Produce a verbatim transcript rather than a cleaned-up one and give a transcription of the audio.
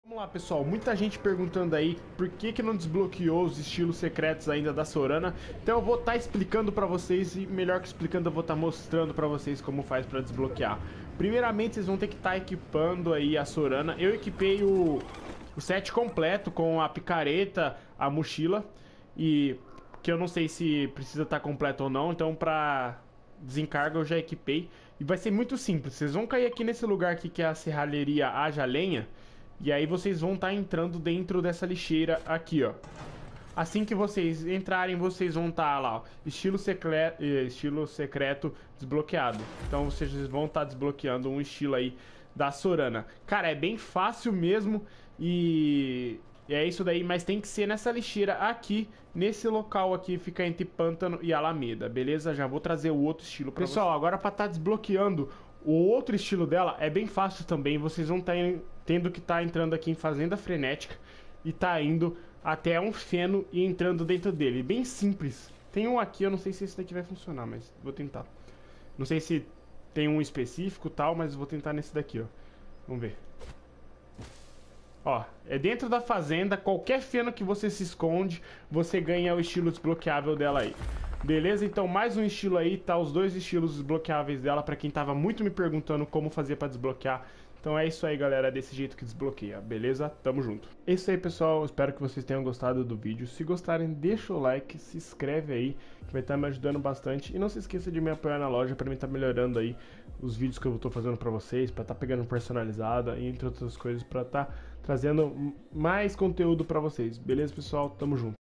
Vamos lá, pessoal, muita gente perguntando aí por que que não desbloqueou os estilos secretos ainda da Sorana. Então eu vou estar explicando pra vocês e melhor que explicando eu vou estar mostrando pra vocês como faz pra desbloquear. Primeiramente vocês vão ter que estar equipando aí a Sorana. Eu equipei o, o set completo com a picareta, a mochila e que eu não sei se precisa estar completo ou não, então pra desencargo eu já equipei. E vai ser muito simples, vocês vão cair aqui nesse lugar aqui que é a serralheria Haja Lenha. E aí vocês vão estar entrando dentro dessa lixeira aqui, ó. Assim que vocês entrarem, vocês vão estar lá, ó, estilo, secre... estilo secreto desbloqueado. Então vocês vão estar desbloqueando um estilo aí da Sorana. Cara, é bem fácil mesmo e... e é isso daí, mas tem que ser nessa lixeira aqui, nesse local aqui, fica entre Pântano e Alameda, beleza? Já vou trazer o outro estilo pra Pessoal, vocês. Agora pra estar desbloqueando o outro estilo dela é bem fácil também. Vocês vão estar tendo que estar entrando aqui em Fazenda Frenética e tá indo até um feno e entrando dentro dele. Bem simples. Tem um aqui, eu não sei se esse daqui vai funcionar, mas vou tentar. Não sei se tem um específico tal, mas vou tentar nesse daqui, ó. Vamos ver. Ó, é dentro da fazenda, qualquer feno que você se esconde, você ganha o estilo desbloqueável dela aí. Beleza? Então mais um estilo aí, tá os dois estilos desbloqueáveis dela, pra quem tava muito me perguntando como fazer pra desbloquear. Então é isso aí, galera, é desse jeito que desbloqueia, beleza? Tamo junto. É isso aí, pessoal, espero que vocês tenham gostado do vídeo. Se gostarem, deixa o like, se inscreve aí, que vai estar me ajudando bastante. E não se esqueça de me apoiar na loja pra mim estar melhorando aí os vídeos que eu tô fazendo pra vocês, pra estar pegando personalizada e entre outras coisas, pra estar trazendo mais conteúdo pra vocês. Beleza, pessoal? Tamo junto.